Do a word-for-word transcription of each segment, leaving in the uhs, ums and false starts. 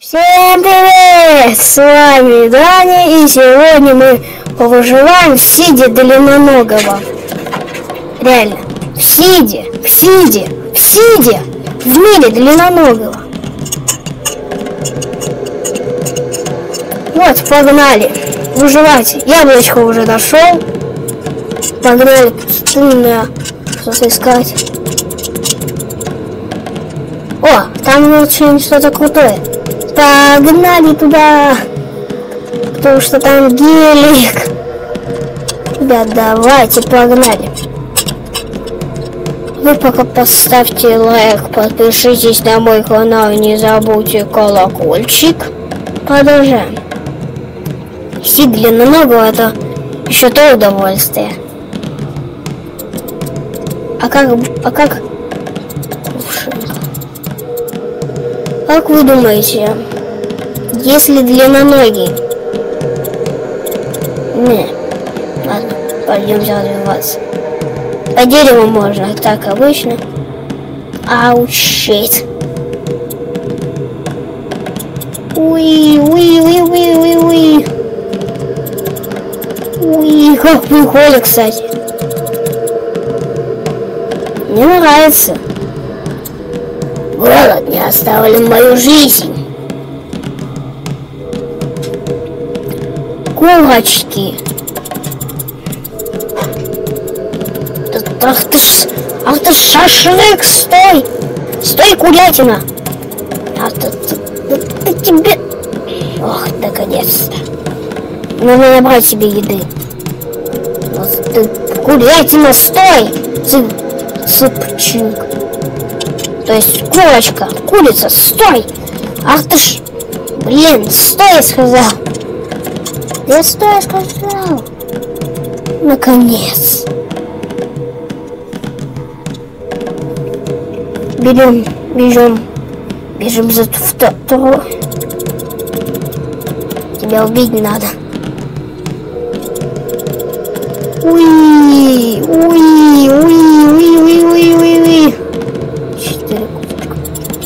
Всем привет! С вами Даня, и сегодня мы выживаем в сиде длинноногого. Реально, в сиде, в сиде, в сиде, в мире длинноногого. Вот, погнали. Выживайте. Яблочко уже дошел. Погнали. Что-то что-то искать. О, там очень что-то крутое. Погнали туда. Потому что там гелик. Ребят, давайте, погнали. Вы пока поставьте лайк, подпишитесь на мой канал, не забудьте колокольчик. Продолжаем. Сид длинноногого — это еще то удовольствие. А как, а как, как вы думаете, если длинноногий? Не, ладно, пойдем развиваться. По дереву можно, так обычно. Ау, щит. Уи, уи, уи, уи, уи, уи. Уи, как прикольно, кстати. Мне нравится. Голод не оставил мою жизнь. Курочки. Ах ты ж, ах ты ж шашлык, стой! Стой, курятина! Ах ты, ты, ты тебе... Ох, наконец-то. Надо набрать себе еды. Вот ты, курятина, стой! Цып, цыпчик. То есть курочка, курица, стой! Ах ты ж... Блин, стой, сказал! Я стой, сказал! Наконец! Берем, бежим, бежим за вторую. Тебя убить не надо. Уи, уи, уи, уи, уи, уи, уи, уи. Четыре кусочка.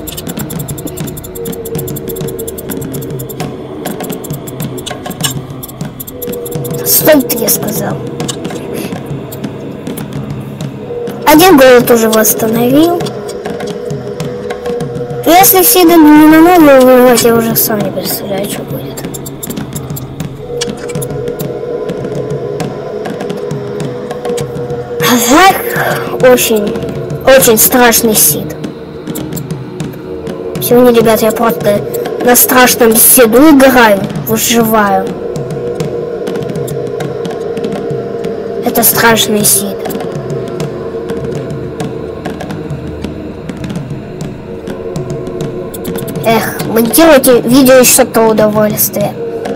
Стой, ты, я сказал. Один голод уже восстановил. Если все до длинноногого вырвать, я уже сам не представляю, что будет. А так, очень, очень страшный сид. Сегодня, ребят, я просто на страшном сиду играю, выживаю. Это страшный сид. Эх, вы делаете видео еще то удовольствие.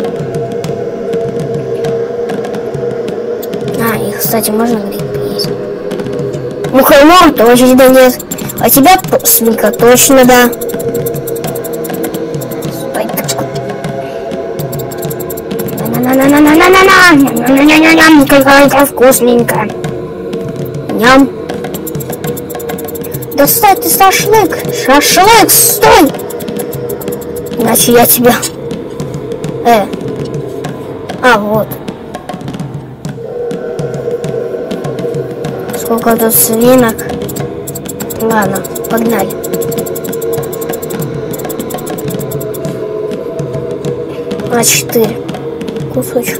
А, и, кстати, можно гриб есть. Мухомор точно да нет. А тебя свинка точно да. Стой, на-на-на-на-на-на-на-на-на-на-на-на-на-на-на-на-на-на, какая-то вкусненькая. Ням. Да стой, ты шашлык! Шашлык, стой! Иначе я тебя... Э. А, вот. Сколько тут свинок. Ладно, погнали. А, четыре кусочка.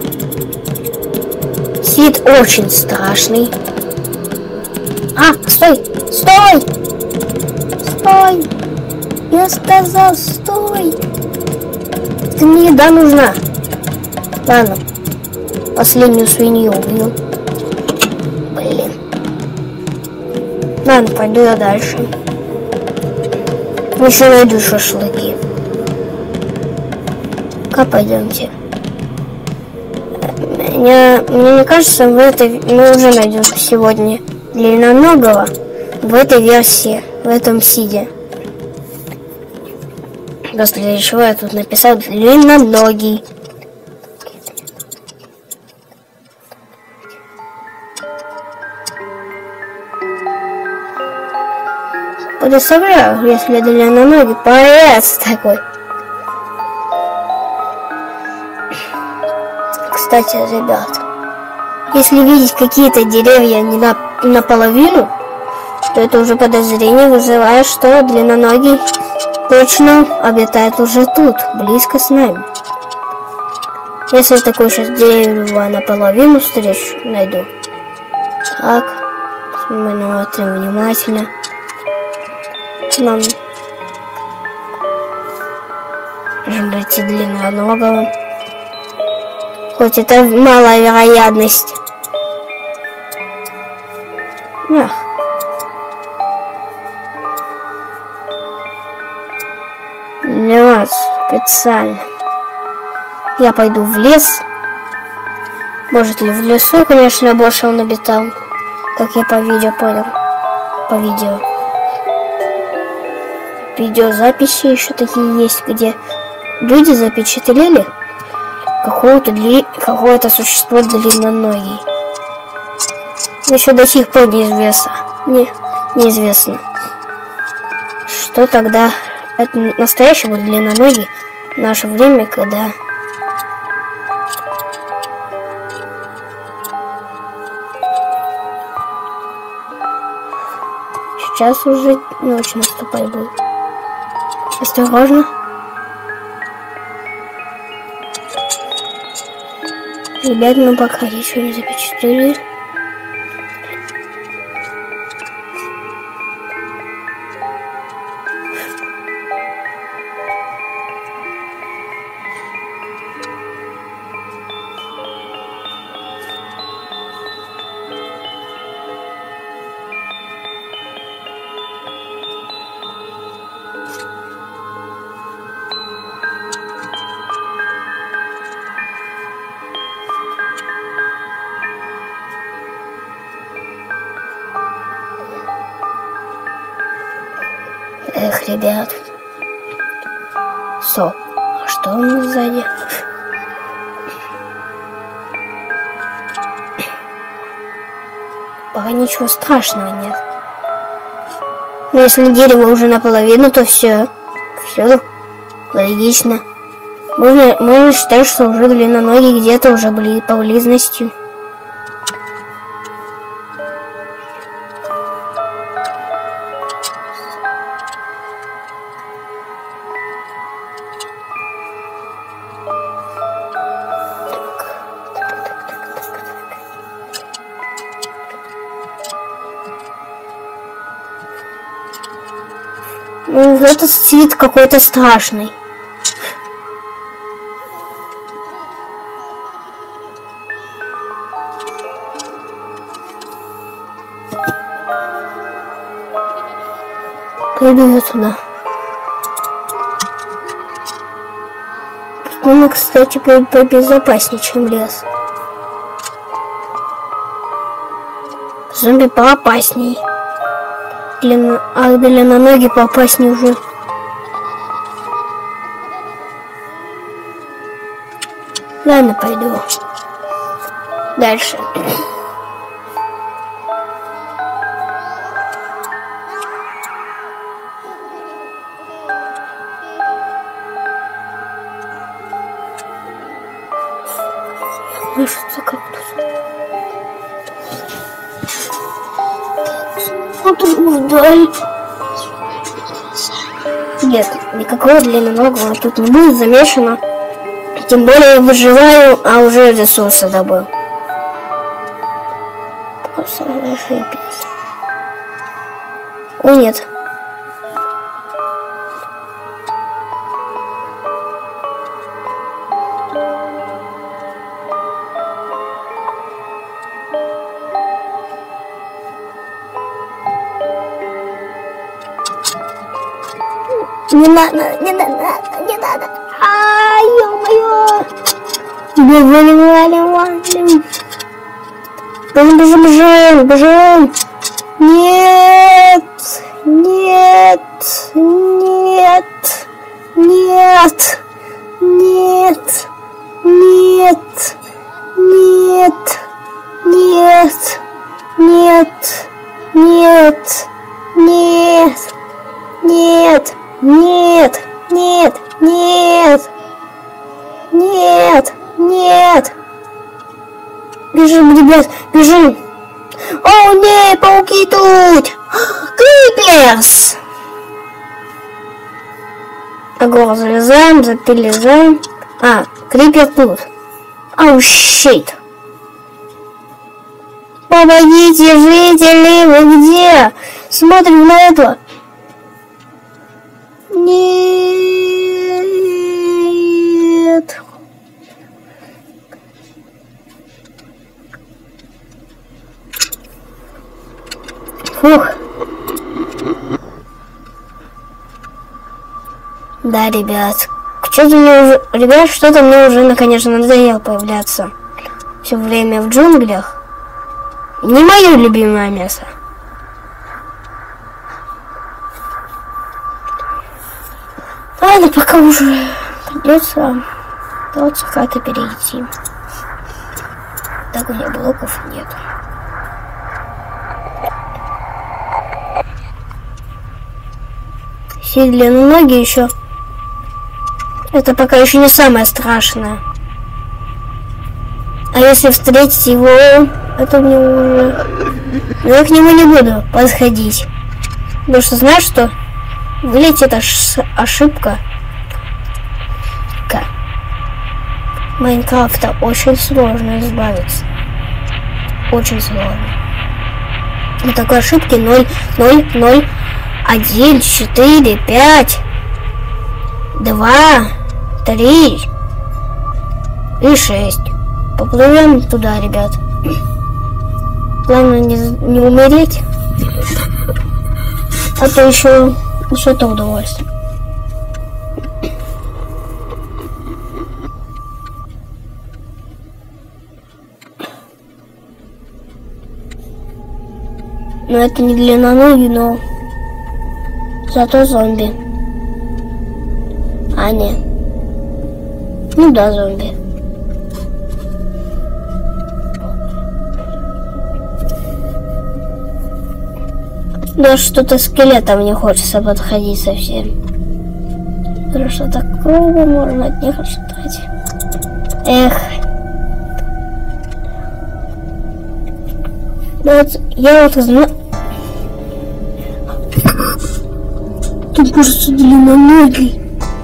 Сид очень страшный. А, стой! Стой! Стой! Я сказал, стой! Ты мне еда нужна. Ладно. Последнюю свинью убил. Блин. Ладно, пойду я дальше. Еще найду шашлыки. Как пойдемте? Мне, мне не кажется, в этой мы уже найдем сегодня длинноногого в этой версии, в этом сиде. Просто для чего я тут написал длинноногий. Представляю, если длинноногий появится такой. Кстати, ребят, если видеть какие-то деревья не на, наполовину, то это уже подозрение вызывает, что длинноногий точно обитает уже тут, близко с нами. Если такой сейчас дерево наполовину встречу, найду. Так, смотрим внимательно. Нам нужно найти длинноногого. Хоть это малая вероятность. Ах. Для вас специально. Я пойду в лес. Может ли в лесу, конечно, больше он обитал. Как я по видео понял. По видео. Видеозаписи еще такие есть, где люди запечатлели какого-то дли... какое-то существо длинноногий. Еще до сих пор неизвестно. Не... Неизвестно. Что тогда это настоящий был длинноногий в наше время, когда сейчас уже ночь наступать будет. Осторожно. Ребят, мы пока ничего не запечатлели. Эх, ребят. Стоп. А что у нас сзади? Пока ничего страшного нет. Но если дерево уже наполовину, то все. Все логично. Можно, можно считать, что уже длинноногие где-то уже были поблизости. Ну, этот цвет какой-то страшный. Пойду я туда. Он, кстати, побезопаснее, чем лес. Зомби поопасней. Длинно... А длинноногий поопаснее уже. Ладно, пойду. Дальше. Слышится кактус. Вот вдаль. Нет, никакого длинноногого тут не будет замешано. Тем более я выживаю, а уже ресурсы добыл. Просто ошибись. О, нет. Не надо, не надо, не надо. Ай, ё-моё. Валим, валим, валим. Бежим, бежим, бежим, бежим. Нет, нет, нет, нет, нет, нет, нет, нет, нет, нет, нет, нет. Нет, нет, нет, нет, нет, Бежим, ребят, бежим. О, нет, пауки тут. Криперс. Огор залезаем, запилизаем. А, крипер тут. Оу, щит. Помогите, жители, вы где? Смотрим на это. Нет. Фух. Да, ребят. Что-то мне уже... Ребят, что-то мне уже, конечно, надоело появляться все время в джунглях. Не мое любимое место. Ладно, пока уже придется вот как-то перейти. Так у меня блоков нет. Все длинноногие еще. Это пока еще не самое страшное. А если встретить его, это мне уже... Но я к нему не буду подходить. Потому что знаешь, что вылетит аж ошибка. Майнкрафта очень сложно избавиться. Очень сложно. Вот такой ошибки ноль, ноль, ноль, один, четыре, пять, два, три и шесть. Поплывем туда, ребят. Главное не, не умереть. А то еще, еще то удовольствие. Но это не длинноногий, но зато зомби. А, нет. Ну да, зомби. Да что-то скелетом не хочется подходить совсем. Потому что такого можно от них ожидать. Эх. Да вот, я вот знаю. Тут кажется длинноногий.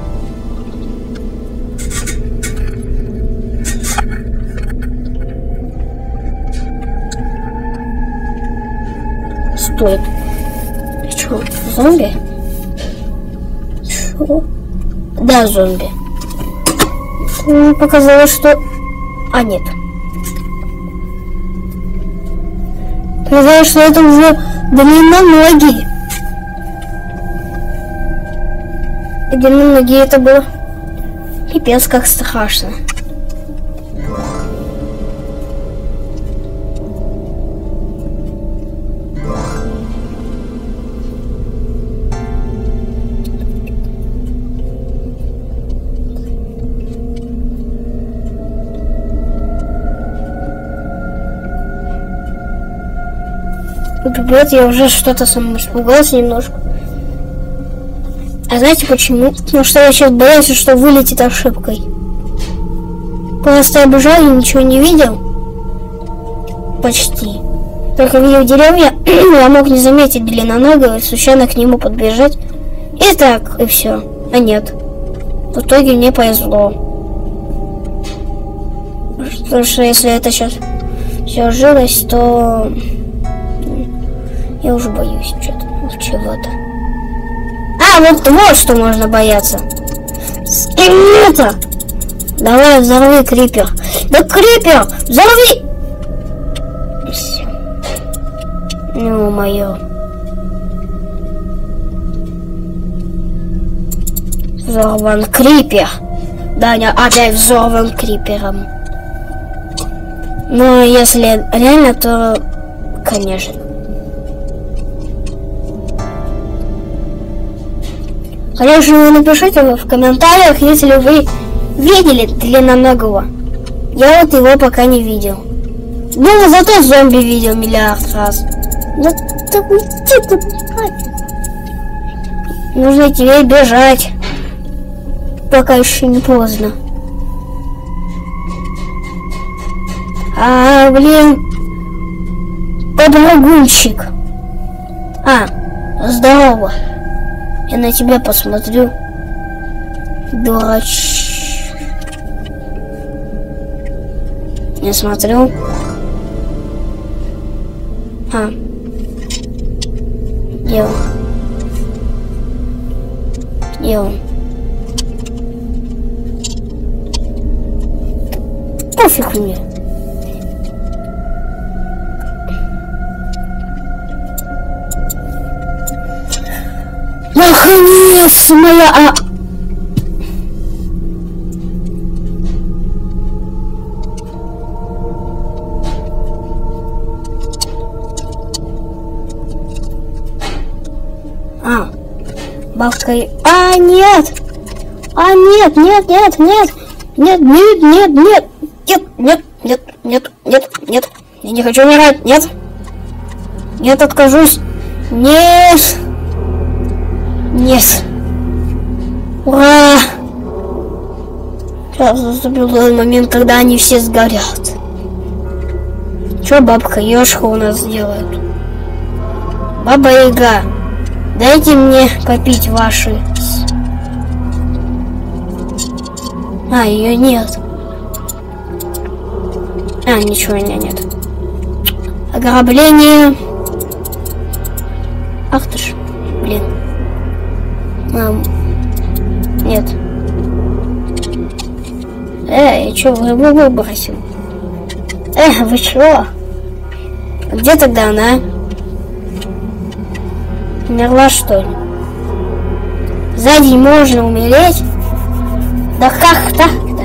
Стой. Что, зомби? Что? Да, зомби. Мне показалось, что... А, нет. Казалось, что это уже длинноногий. Длинноногий это было пипец как страшно. Ребят, я уже что-то сам испугался немножко. А знаете почему? Потому что я сейчас боюсь, что вылетит ошибкой. Просто я бежал и ничего не видел. Почти. Только видел деревья, я мог не заметить длинноногого и случайно к нему подбежать. И так, и все. А нет. В итоге мне повезло. Потому что если это сейчас все жилось, то... Я уже боюсь что-то, чего-то. А, вот, вот что можно бояться. Скелета! Давай, взорви крипер. Да крипер! Взорви! Все. Ну, мое. Взорван крипер. Даня опять взорван крипером. Но если реально, то, конечно. Конечно, напишите в комментариях, если вы видели длинноногого. Я вот его пока не видел. Ну, зато зомби видел миллиард раз. Да так уйди ты, нужно тебе бежать. Пока еще не поздно. А, блин. Подрагунчик. А, здорово. Я на тебя посмотрю. Дурач. Не смотрю. А. Где он? Где он? Пофиг мне. Наконец моя... А... А, бабка... А, нет! А, нет, нет, нет, нет! Нет, нет, нет, нет! Нет, нет, нет, нет, нет, нет! Я не хочу умирать, нет! Нет, откажусь! Нет! Нет! Ура! Сейчас наступил тот момент, когда они все сгорят. Чё бабка Ёшка у нас делает? Баба Яга, дайте мне попить ваши. А, ее нет. А, ничего у меня нет. Ограбление. Ах ты ж, блин. А, нет. Эй, я чё, вы выбросил? Эх, вы чё? Где тогда она? Умерла, что ли? За день можно умереть? Да как так-то?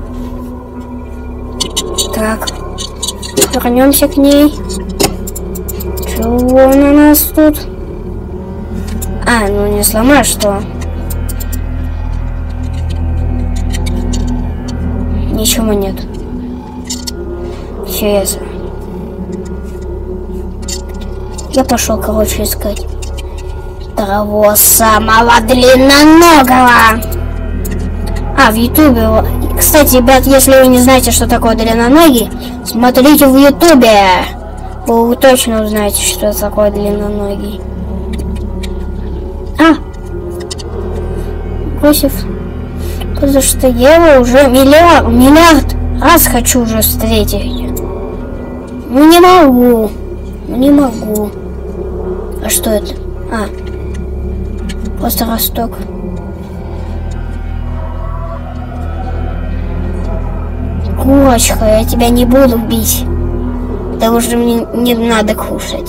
Так. Вернемся к ней. Чего он у нас тут? А, ну не сломаешь, что? Ничего нет. Все ясно. Я пошел, короче, искать того самого длинноногого. А, в ютубе. Кстати, ребят, если вы не знаете, что такое длинноногий, смотрите в ютубе. Вы точно узнаете, что такое длинноногий. А! Косев. Потому что я его уже миллиард, миллиард раз хочу уже встретить. Ну не могу. Ну не могу. А что это? А. Просто росток. Курочка, я тебя не буду бить. Потому что мне не надо кушать.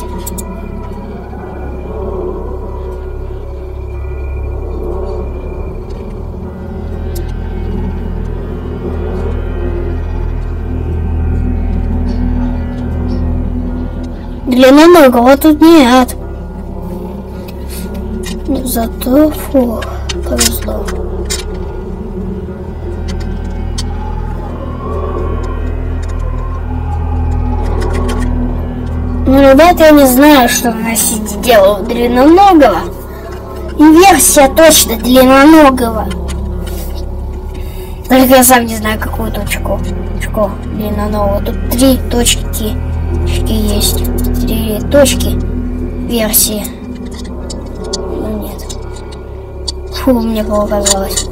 Длинноногого тут нет. Зато фу, повезло. Ну, ребята, я не знаю, что на сиди делал длинноногого. И версия точно длинноногого. Только я сам не знаю, какую точку. Точку длинноногого. Тут три точки. Точки есть. Три точки версии. Ну нет. Фу, мне показалось.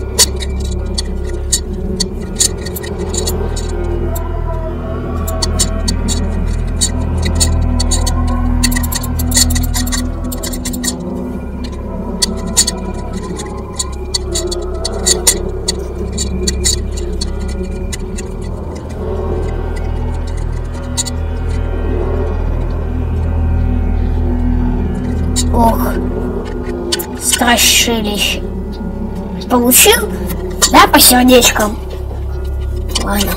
Ох, страшилище. Получил? Да, по сердечкам? Ладно.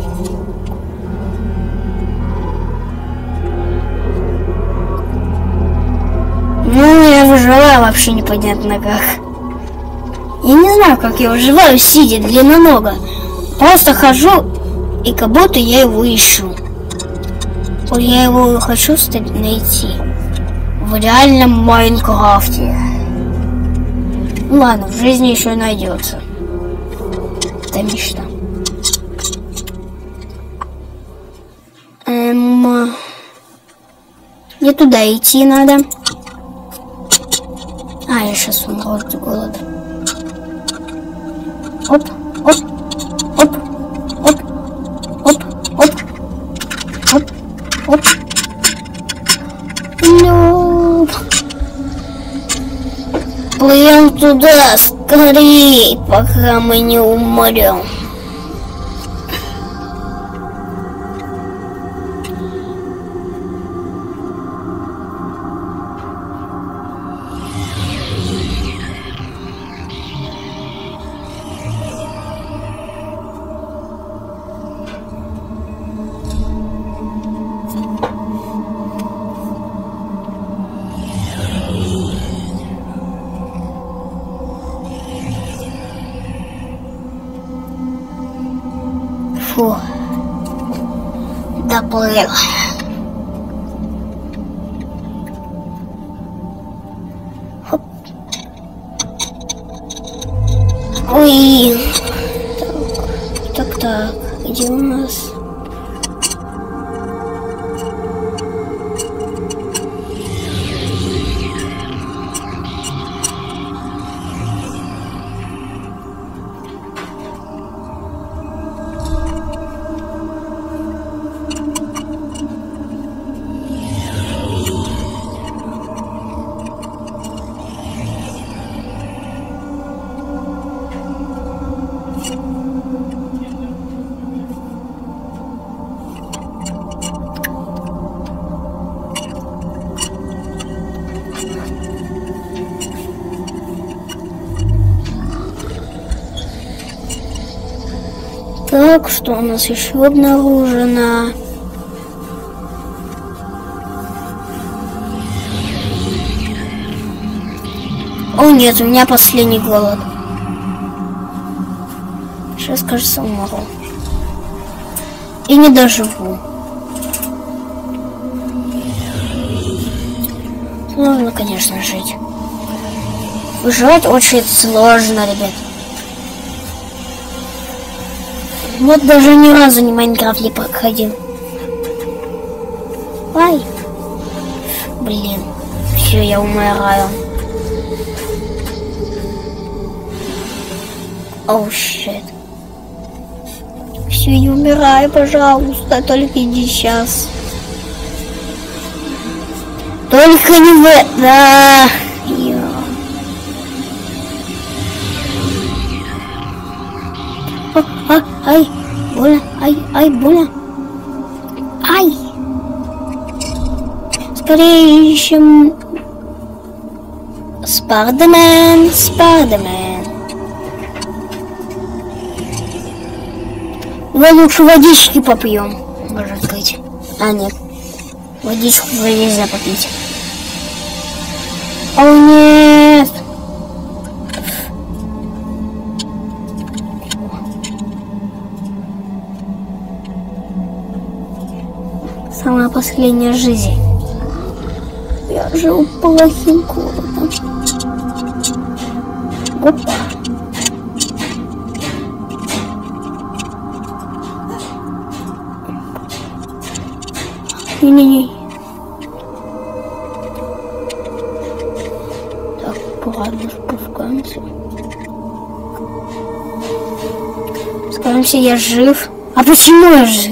Ну, я выживаю вообще непонятно как. Я не знаю, как я выживаю, сидя длиннонога. Просто хожу, и как будто я его ищу. Вот я его хочу найти. В реальном Майнкрафте. Ладно, в жизни еще найдется. Это мечта. Мне туда идти надо. А, я сейчас умру от голода. Оп, оп, оп, оп, оп, оп, оп, оп. Ну, плывем туда скорей, пока мы не умрем. Фу, доплыл. Хоп. Ой, так, так, так, где у нас? Так, что у нас еще обнаружено? О нет, у меня последний голод. Сейчас, кажется, умру. И не доживу. Сложно, конечно, жить. Выживать очень сложно, ребят. Вот даже ни разу не Майнкрафт не проходил. Ай. Блин. Все, я умираю. Оу, щит. Все, я умираю, пожалуйста. Только иди сейчас. Только не в... Да. Я... А, ай, больно, ай, ай, больно. Ай. Скорее ищем... Спайдермен, Спайдермен. Давай лучше водички попьем, может быть. А, нет. Водичку нельзя попить. О, нет. Самая последняя жизнь. Я жил плохим голодом. Опа. Не-не-не. Так, ладно, спускаемся. Спускаемся, я жив. А почему я жив?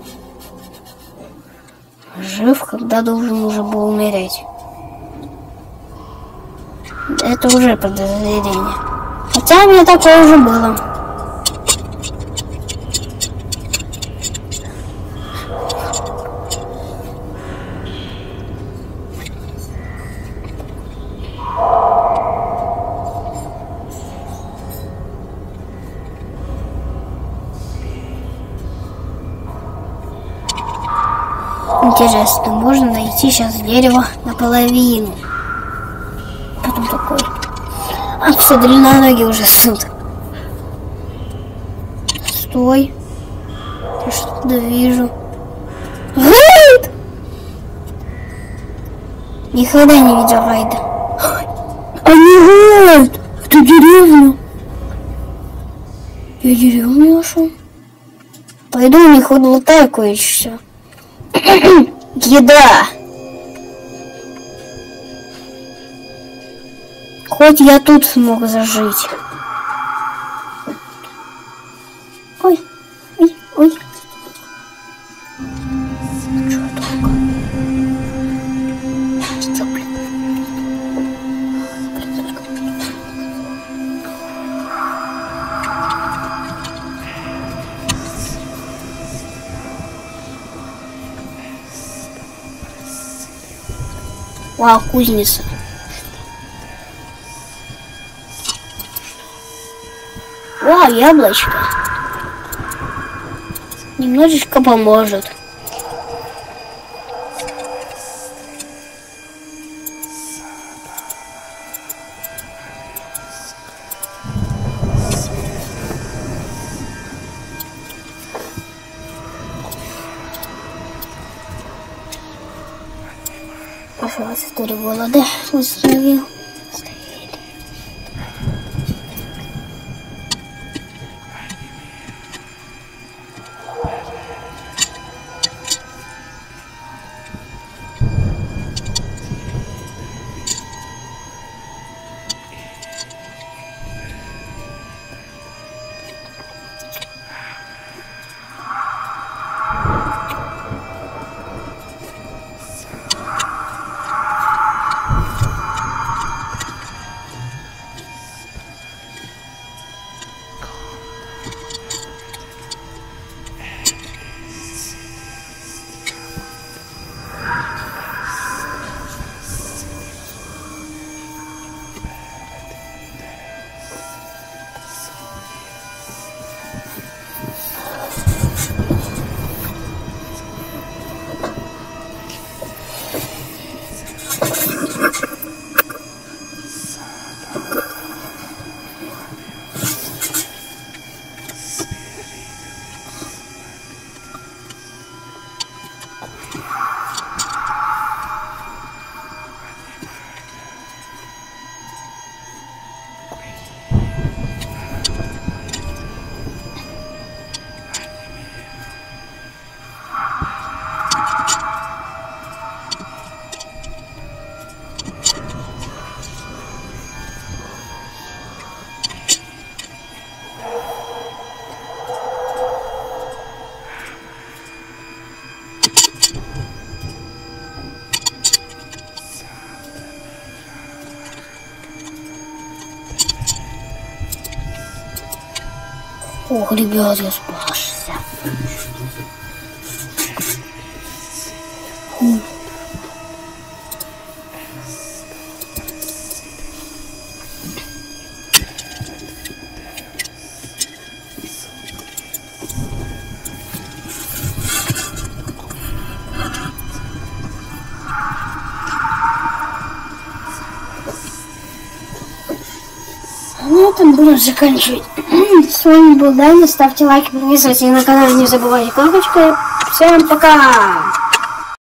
Жив, когда должен уже был умереть. Это уже подозрение. Хотя у меня такое уже было. Интересно, можно найти сейчас дерево наполовину. Потом такой. А, все, длинноногие уже ссут. Стой. Я что-то вижу. Райд! Никогда не видел райда. Они райд! Это деревня. Я деревню нашел. Пойду у них вот лутаю кое-что. Еда. Хоть я тут смог зажить. Ой, ой, ой. Что такое? Что, блин? Вау, кузница. Вау, яблочко. Немножечко поможет. Пожалуйста, четыре голода установил. Ох, ребят, я спасся. М. На этом будем заканчивать. С вами был Даня. Ставьте лайки, подписывайтесь на канал, не забывайте колокольчик. Всем пока!